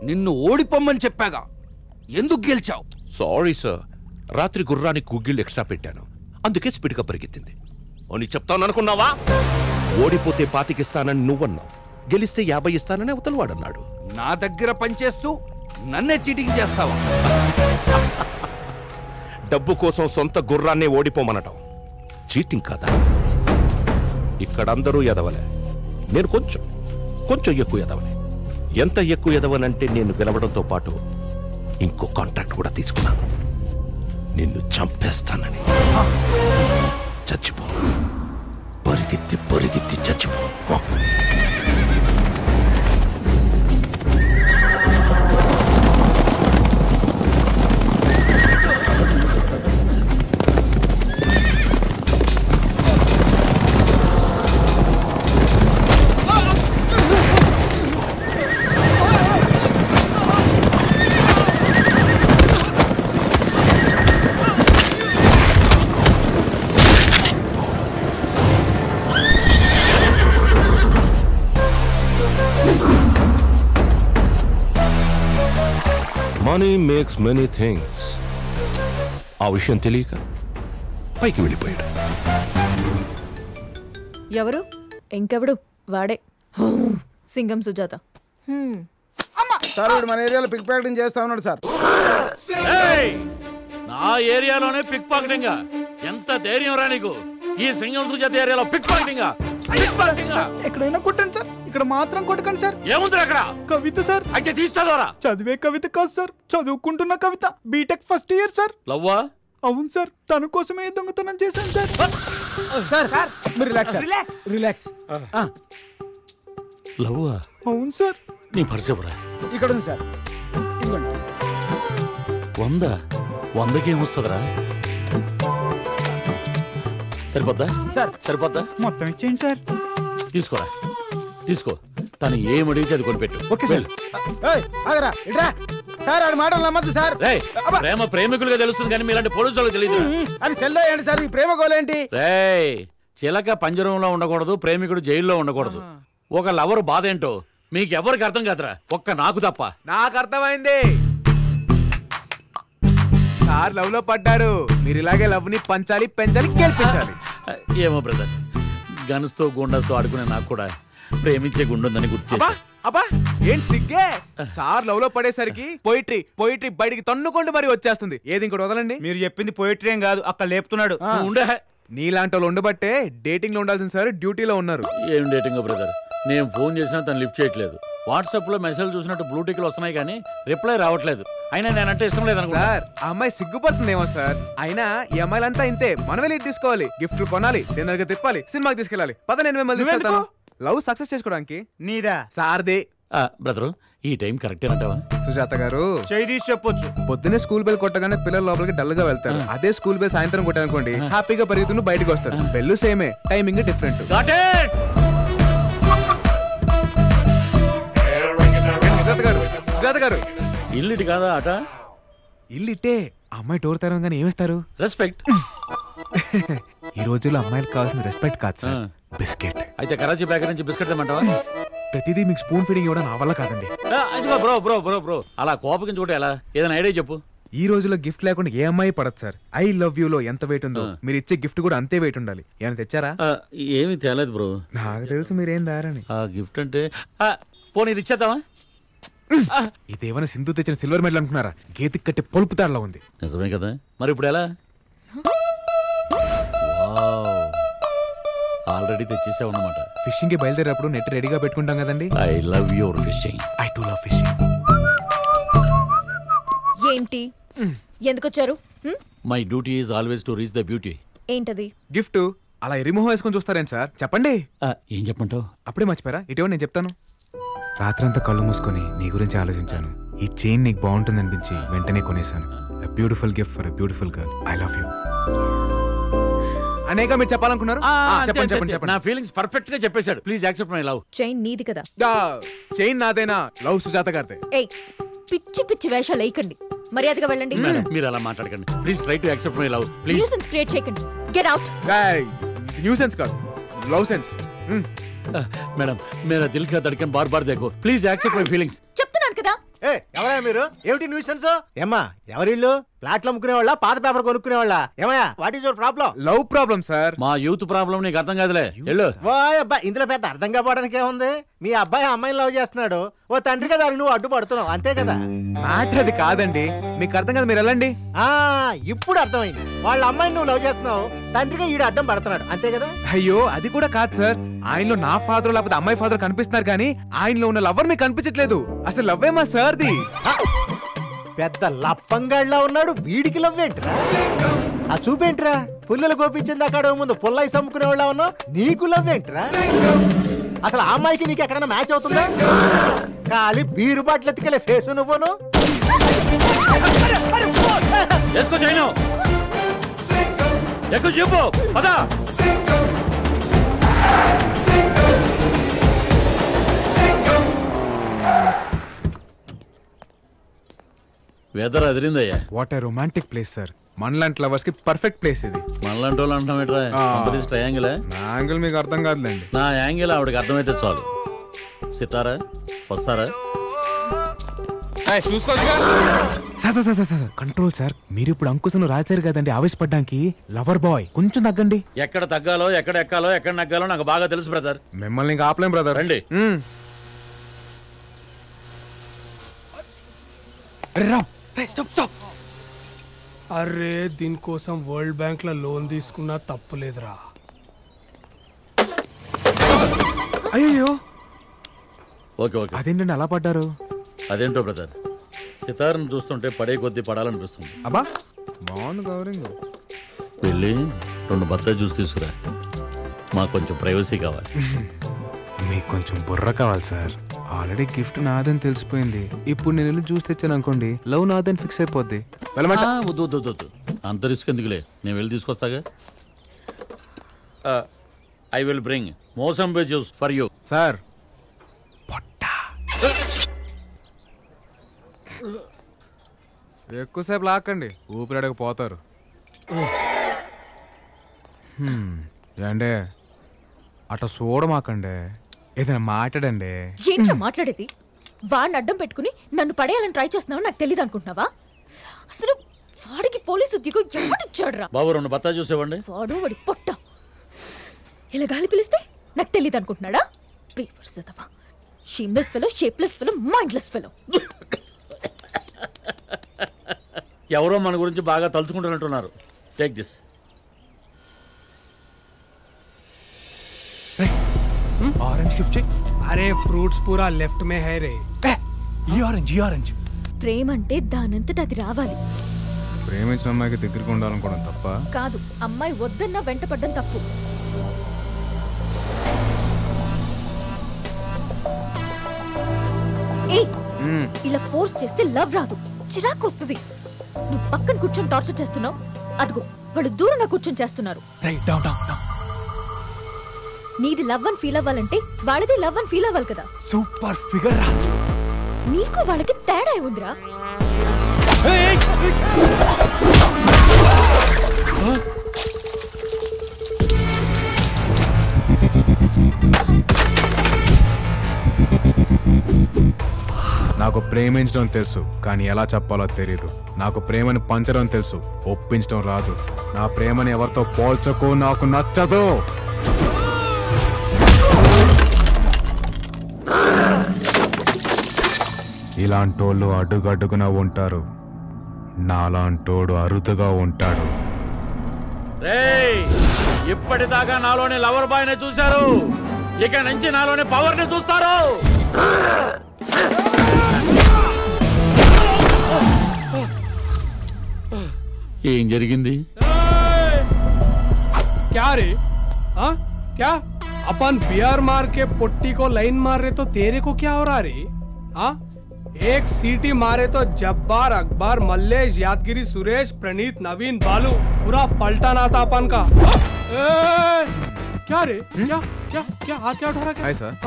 నిన్ను ఓడిపోమ్మని చెప్పాగా, ఎందుకు గెలిచావు? సారీ సార్, రాత్రి గుర్రానికి గుగ్గిళ్ళు ఎక్స్ట్రా పెట్టాను, అందుకే స్పీడ్గా పరిగెత్తింది అని చెప్తాను అనుకున్నావా? ఓడిపోతే 25 ఇస్తానని నువ్వన్నావు, గెలిస్తే 50 ఇస్తానని అవతల వాడన్నాడు. నా దగ్గర పనిచేస్తూ నన్నే చీటింగ్ చేస్తావా? డబ్బు కోసం సొంత గుర్రాన్నే ఓడిపోమనటం చీటింగ్ కాదా? ఇక్కడందరూ ఎదవలే, నేను కొంచెం ఎక్కువ ఎదవలే. ఎంత ఎక్కువ ఎదవనంటే నేను గెలవడంతో పాటు ఇంకో కాంట్రాక్ట్ కూడా తీసుకున్నాను, నిన్ను చంపేస్తానని. చచ్చిపో, పరిగెత్తి చచ్చిపో. Money makes many things. ఆ విషయం తెలియక పైకి వెళ్ళిపోయాడు. ఎవరు? ఇంకెవడు? వాడే సింగం సుజాత. సార్ మన ఏరియాలో పిక్ పాకెటింగ్ చేస్తా ఉన్నాడు సార్. నా ఏరియాలోనే పిక్ పాకెటింగ్? ఎంత ధైర్యం రా నీకు? ఈ సింగం సుజాత ఏరియాలో పిక్ పాకెటింగ్? ఎక్కడైనా కొట్టండి సార్, ఇక్కడ మాత్రం కొట్టకండి సార్. ఏముంది అక్కడ? కవిత సార్. అయితే తీస్తాదోరా? చదివే కవిత కాదు సార్, చదువుకుంటున్న Kavitha, BTech first year sir. లవ్వా? అవును సార్, తన కోసమే దొంగతనం చేశాను సార్. సార్ మీరు రిలాక్స్. లవ్వా? అవును సార్. నీ పరిసేపురా ఇక్కడ ఉంది సార్, ఇదిగోండి. 100కి ఏమొస్తుందిరా? సరిపోద్దా సార్? సరిపోద్దా? మొత్తం ఇచ్చేయండి సార్. తీసుకో, తను ఏమడిగితే అది కొనిపెట్టు. Okay sir. ఆగరా ఇట్రా సార్, ఆడి మాటలు నమ్మద్దు సార్. ప్రేమ ప్రేమికులుగా తెలుస్తుంది కానీ మీలాంటి పోలీసులకు తెలియదు. అని సెల్ అయ్యండి సార్, ఈ ప్రేమ గోలేంటి? చిలక పంజరంలో ఉండకూడదు, ప్రేమికుడు జైల్లో ఉండకూడదు. ఒక లవర్ బాధ ఏంటో మీకెవరికి అర్థం కాదురా, ఒక్క నాకు తప్ప. నాకు అర్థమైంది సార్, లవ్ లో పడ్డారు. మీరు ఇలాగే లవ్ ని పంచాలి, పెంచాలి, గెలిపించాలి. ఏమో బ్రదర్, గన్స్తో గుండస్తో ఆడుకునే నాకు కూడా ప్రేమించే గుండుందని గుర్తు చేశా. అబ్బా ఏంటి సిగ్గే? సార్ లవ్ లో పడేసరికి పోయిట్రీ బయటికి తన్నుకుంటూ మరి వచ్చేస్తుంది. ఏది ఇంకోటి వదలండి. మీరు చెప్పింది పోయిటరీ ఏం కాదు, అక్కడ లేపుతున్నాడు. ఉండే నీలాంటి వాళ్ళు ఉండబట్టే డేటింగ్ లో ఉండాల్సిన సార్ డ్యూటీలో ఉన్నారు. ఏం డేటింగ్ బ్రదర్? నేను ఫోన్ చేసినా తను లిఫ్ట్ చేయట్లేదు. వాట్సాప్ లో మెసేజ్ చూసినట్టు బ్లూటిక్లు వస్తున్నాయి కానీ రిప్లై రావట్లేదు. అయినా నేనంటే ఇష్టం లేదు అనుకో సార్. ఆ అమ్మాయి సిగ్గుపడుతుందేమో సార్. అయినా ఈ అమ్మాయిలంతా ఇంతే. మనమే లీడ్ తీసుకోవాలి, గిఫ్ట్లు కొనాలి, డిన్నర్ గా తిప్పాలి, సినిమాకి తీసుకెళ్ళాలి. పద నేను మిమ్మల్ని తీసుకెళ్తాను. లవ్ సక్సెస్ చేసుకోవడానికి. నీదా? సార్దే. బ్రదరు, ఈ టైం కరెక్ట్ అంటావా? సుజాత గారు చేయి తీసి చెప్పొచ్చు. పొద్దున్నే స్కూల్ బెల్ కొట్టగానే పిల్లలు లోపలికి డల్ గా వెళ్తారు. అదే స్కూల్ బెల్ సాయంత్రం కొట్టానుకోండి, హ్యాపీగా పరిగెత్తును బయటకు వస్తారు. బెల్లు సేమే, టైమింగ్ డిఫరెంట్. సుజాత గారు, ఇల్లు కాదా ఆట? ఇల్లిట్టే. అమ్మాయి డోర్ తెరవగానే ఏమిస్తారు? రెస్పెక్ట్. ఈ రోజుల్లో అమ్మాయిలకు కావాల్సిన రెస్పెక్ట్ కాదు సార్, బిస్కెట్. అయితే కరాచీ బేకరీ నుంచి బిస్కెట్ తెమ్మంటావా? ప్రతిదీ మీకు స్పూన్ ఫీడింగ్ ఇవ్వడం నా వల్ల కాదండి. బ్రో అలా కోపగించుకుంటే ఎలా? ఏదైనా ఐడియా చెప్పు. ఈ రోజుల్లో గిఫ్ట్ లేకుండా ఏ అమ్మాయి పడదు సార్. ఐ లవ్ యూ లో ఎంత వెయిట్ ఉందో మీరు ఇచ్చే గిఫ్ట్ కూడా అంతే వెయిట్ ఉండాలి. ఏమైనా తెచ్చారా? ఏమీ తేలేదు బ్రో. నాకు తెలుసు మీరేం దారని. ఆ గిఫ్ట్ అంటే పోనీ ఇది ఇచ్చేద్దామా? ఇదేమైనా సింధు తెచ్చిన సిల్వర్ మెడల్ అనుకున్నారా? గేతికి కట్టే పొలుపు తాడలా ఉంది. నిజమే కదా, మరి ఇప్పుడు ఎలా? ఆల్రెడీ తెచ్చేసావు అన్నమాట. ఫిషింగ్ కి బయలుదేరేటప్పుడు నెట్ రెడీగా పెట్టుకుంటాం కదండి. I love your fishing. I too love fishing. ఏంటి? ఎందుకు వచ్చారు? My duty is always to reach the beauty. ఏంటది? గిఫ్ట్. అలా ఎరిమోహం వేసుకొని చూస్తారేంటి సార్? చెప్పండి. ఏం చెప్పంటావు? అప్పుడే మర్చిపోయారా? ఇటీవల నేను చెప్తాను. రాత్రంతా కళ్ళు మూసుకొని నీ గురించి ఆలోచించాను. ఈ చైన్ నీకు బాగుంటుంది అనిపించి వెంటనే కొనేశాను. A beautiful gift for a beautiful girl. I love you. అనేక మీరు చెప్పాలనుకున్నారు? చెప్పండి. నా ఫీలింగ్స్ పర్ఫెక్ట్ గా చెప్పేశాడు. Please accept my love. Chain నీది కదా? చైన్ నాదేనా? లవ్ సుజాత గారిదే. ఏయ్, పిచ్చి పిచ్చి వేషాలు వేయకండి, మర్యాదగా వెళ్ళండి. మీరు అలా మాట్లాడకండి. Please try to accept my love. Please. Nuisance create చేయకండి. Get out. న్యూసెన్స్ కాదు, లవ్ సెన్స్. మేడం, మేరా దిల్ కా ధడ్కన్ బార్ బార్ దేఖో. Please accept my feelings. చెప్తున్నాను కదా. ఎవరా మీరు? ఏమిటి న్యూసెన్స్? ఏమ్మా ఎవరిల్లు? ఫ్లాట్లు అమ్ముకునే వాళ్ళ, పాత పేపర్ కొనుక్కునే వాళ్ళ? ఏమయ్యా what is your problem? Love problem sir. మా యూత్ ప్రాబ్లం నీకు అర్థం కాదులే. వెళ్ళు. ఓయ్ అబ్బా, ఇందులో పెద్ద అర్థం కావడానికి ఏముంది? మీ అబ్బాయి అమ్మాయిని లవ్ చేస్తున్నాడు, ఓ తండ్రిగా దానికి నువ్వు అడ్డుపడుతున్నావు, అంతే కదా. మ్యాటర్ అది కాదండి, మీకు అర్థం కదా, మీరు వెళ్ళండి. ఇప్పుడు అర్థమైంది. వాళ్ళ అమ్మాయిని నువ్వు లవ్ చేస్తున్నావు, తండ్రిగా ఈడు అడ్డం పడుతున్నాడు, అంతే కదా. అయ్యో అది కూడా కాదు సార్, ఆయనలో నా ఫాదర్ లేకపోతే అమ్మాయి ఫాదర్ కనిపిస్తున్నారు కానీ ఆయనలో ఉన్న లవర్ మీకు కనిపించట్లేదు. అసలు లవ్ ఏమా సార్ది? పెద్ద లప్పంగాళ్ళ ఉన్నాడు, వీడికి లవ్ ఏంట్రా? ఆ చూపేంట్రా? పుల్లలు గోపించింది అక్కడ ముందు పుల్లయి సమ్ముకునే వాళ్ళ ఉన్నావు, నీకు లవ్ ఏంట్రా? అసలు ఆ అమ్మాయికి నీకు ఎక్కడైనా మ్యాచ్ అవుతుందా? ఖాళీ బీరు బాటిల్ ఎత్తుకెళ్ళే ఫేసు నువ్వును. వెదర్ అదిరిందయ్యా. What a romantic place sir. మనలాంటి లవర్స్ కి పర్ఫెక్ట్ ప్లేస్ ఇది. మనలాంటి వాళ్ళు అంటాం ఏంట్రా? ట్రయాంగిల్. నా యాంగిల్ మీకు అర్థం కాదులేండి. నా యాంగిల్ ఆవిడకి అర్థమైతే చాలు. సితారా వస్తారా? Control sir. మీరు ఇప్పుడు అంకుశను రాశారు కదండి ఆవేశపడ్డానికి. లవర్ బాయ్ కొంచెం తగ్గండి. ఎక్కడ తగ్గాలో, ఎక్కడ ఎక్కాలో, ఎక్కడ నగ్గాలో నాకు బాగా తెలుసు బ్రదర్. మిమ్మల్ని ఇంకా ఆపలేం బ్రదర్. రండి. అరే దీనికోసం వరల్డ్ బ్యాంక్ లో లోన్ తీసుకున్నా తప్పులేదురా. అయ్యో ఓకే ఓకే. అదేంటండి అలా పడ్డారు? అదేంటో బ్రదర్, సితార్ను చూస్తుంటే పడే కొద్దీ పడాలనిపిస్తుంది. అబ్బా బాగుంది కవరింగ్. వెళ్ళి 2 బత్తాయి జ్యూస్ తీసుకురా, మాకు కొంచెం ప్రైవసీ కావాలి. మీకు కొంచెం బుర్ర కావాలి సార్. ఆల్రెడీ గిఫ్ట్ నాదని తెలిసిపోయింది. ఇప్పుడు నేను వెళ్ళి జ్యూస్ తెచ్చాను అనుకోండి, లవ్ నాదని ఫిక్స్ అయిపోద్ది. వద్దు వద్దు వద్దు, అంత రిస్క్ ఎందుకులే, నేను వెళ్ళి తీసుకొస్తాగా. I will bring mosambi juice for you. Sir ఎక్కువసేపు లాక్కండి, ఊపిరాడకు పోతారు. ఏండే అట చూడమాకండే, ఏదైనా మాట్లాడండి. ఏంట్రా మాట్లాడేది? వాడిని అడ్డం పెట్టుకుని నన్ను పడేయాలని ట్రై చేస్తున్నావు నాకు తెలియదు అనుకుంటున్నావా? అసలు వాడికి పోలీసు ఉద్యోగం ఎవరిచ్చాడు రా? బాబు 2 బత్తాయి జ్యూస్ ఇవ్వండి. వాడు వాడి పొట్ట ఇలా గాలి పిలిస్తే నాకు తెలియదు అనుకుంటున్నాడా? Shameless fellow, shapeless fellow, mindless fellow. ఎవరో మన గురించి బాగా తలుచుకుంటున్నట్టున్నారు. Take this. Orange gift. అరే ఫ్రూట్స్ పూరా లెఫ్ట్ మే హై రే. ఈ ఆరెంజ్, ఈ ఆరెంజ్. ప్రేమ అంటే దానంతట అది రావాలి. ప్రేమించిన అమ్మాయికి దగ్గరికి ఉండాలనుకోవడం తప్ప కాదు, అమ్మాయి వద్దన్నా వెంట పడ్డం తప్పు. ఇలా ఫోర్స్ చేస్తే లవ్ రాదు, చిరాకు వస్తుంది. నువ్వు పక్కన కూర్చొని టార్చర్ చేస్తున్నావు, అదిగో వాళ్ళు దూరంగా కూర్చొని చేస్తున్నారు. నీది లవ్ అని ఫీల్ అవ్వాలంటే వాళ్ళది లవ్ అని ఫీల్ అవ్వాలి కదా. సూపర్ ఫిగర్ రా. నీకు వాళ్ళకి తేడా ఏముందిరా? నాకు ప్రేమించడం తెలుసు, కానీ ఎలా చెప్పాలో తెలియదు. నాకు ప్రేమని పంచడం తెలుసు, ఒప్పించడం రాదు. నా ప్రేమని ఎవరితో పోల్చకు, నాకు నచ్చదు. ఇలాంటోళ్ళు అడుగడుగున ఉంటారు, నాలాంటోడు అరుదుగా ఉంటాడు. ఇప్పటిదాకా నాలోని లవర్ బాయ్ ని చూశారు, ఇక నుంచి నాలోని పవర్ ని చూస్తారు. ఏం జరిగింది? क्या रे? हाँ क्या? अपन बियर मार के पुट्टी को लाइन मार रहे तो तेरे को क्या हो रहा रे? हाँ एक सीटी मारे तो जब्बार, अकबर, मल्लेश, यादगिरी, सुरेश, प्रणीत, नवीन, बालू पूरा पलटना था अपन का. क्या रे? क्या क्या क्या हाथ क्या उठा रहा? क्या सर?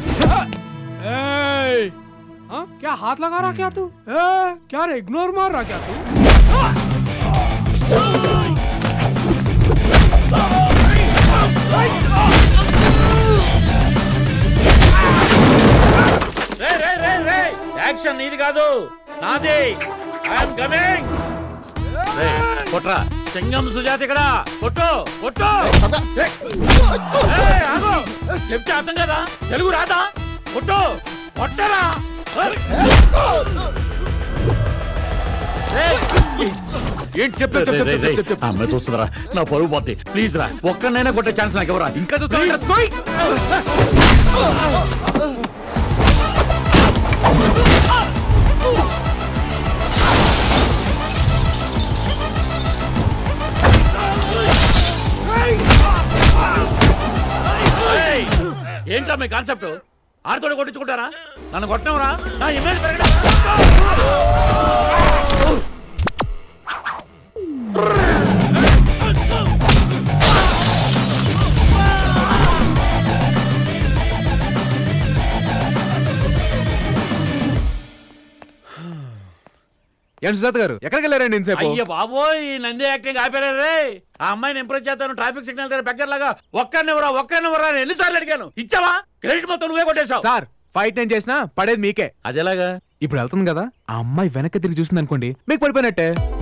हाँ क्या हाथ लगा रहा क्या तू? क्या रे इग्नोर मार रहा क्या तू? యాక్షన్ నీది కాదు నాది. I'm coming. కొట్రా సింగం సుజాత ఇక్కడ కొట్టు కొట్టు. ఆగు చెప్తే అర్థం కదా, తెలుగు రాదా? కొట్టు కొట్టరా. అమ్మాయి చూస్తుందిరా, నా పరువు పోతే. ప్లీజ్ రా, ఒక్కనైనా కొట్టే ఛాన్స్ నాకు ఎవరా? ఇంకా చూస్తా. ఏంట్రా మీ కాన్సెప్ట్? ఆడితోటి కొట్టించుకుంటారా? నన్ను కొట్టనవరా? నా ఇమేజ్ పెరగడం. ఏంటి సుజాత గారు ఎక్కడికి వెళ్ళారండి ఇంతసేపు? అయ్య బాబోయ్, నంది యాక్టింగ్ ఆపారే రే. ఆ అమ్మాయిని ఇంప్రెస్ చేస్తాను ట్రాఫిక్ సిగ్నల్ దగ్గర బెగ్గర్ లాగా. ఒక్కరినివరా ఎన్నిసార్లు అడిగాను, ఇచ్చావా? క్రెడిట్ మొత్తం నువ్వే కొట్టేశావు. సార్ ఫైట్ నేను చేసినా పడేది మీకే. అదేలాగా? ఇప్పుడు వెళ్తుంది కదా, ఆ అమ్మాయి వెనక్కి తిరిగి చూసింది అనుకోండి, మీకు పడిపోయినట్టే.